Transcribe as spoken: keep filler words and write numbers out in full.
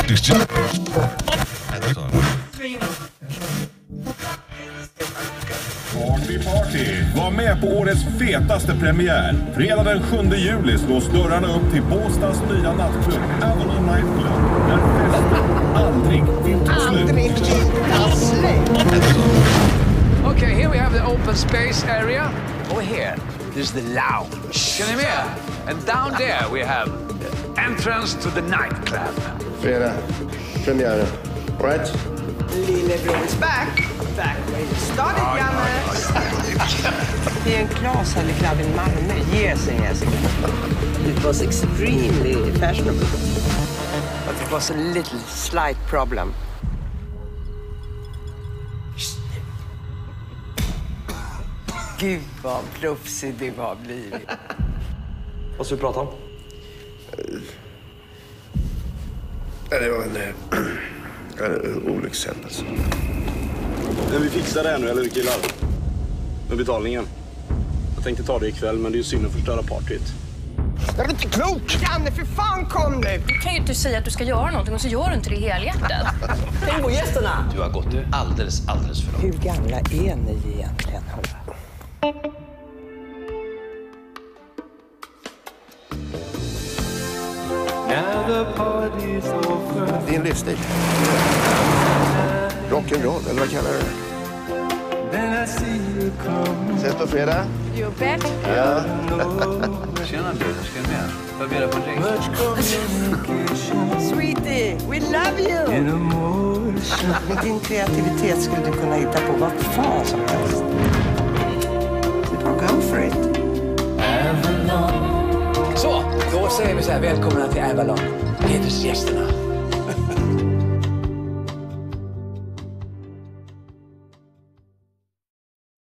Party, party! Var med på årets fetaste premiär. Fredag den sjunde juli slås dörrarna upp till Båstads nya nattklubb, AVALON Nightclub. Där festen aldrig vill ta slut. Aldrig vill ta slut. Okay, here we have the open space area. Over here, there's the lounge. Can you hear? And down there we have the entrance to the nightclub. Fredag, premiären. All right? Lillebror's back. Back where you started, Janne. Det är en Klashalleclub i Malmö. Yes, yes. It was extremely fashionable. But it was a little slight problem. Gud vad plufsig du har blivit. Vad ska vi prata om? Det var en, en olyckshändelse. Men vi fixar det här nu, eller killar? Med betalningen. Jag tänkte ta det ikväll, men det är ju synd att förstöra partyt. Jag är inte klok! Janne, för fan kom nu! Du kan ju inte säga att du ska göra någonting och så gör du inte det helhjärtat. Tänk på gästerna! Du har gått alldeles, alldeles för långt. Hur gamla är ni egentligen, hörru? Din livsstil. Rock'n'roll, eller vad kallar du det? Ses på fredag? You bet. Ja. Tjena du, ska du med? Vad blir det på drink? Sweetie, we love you! Med din kreativitet skulle du kunna hitta på vad fan som helst. Go for it. Så, då säger vi så här, välkomna till Avalon. Hedersgästerna.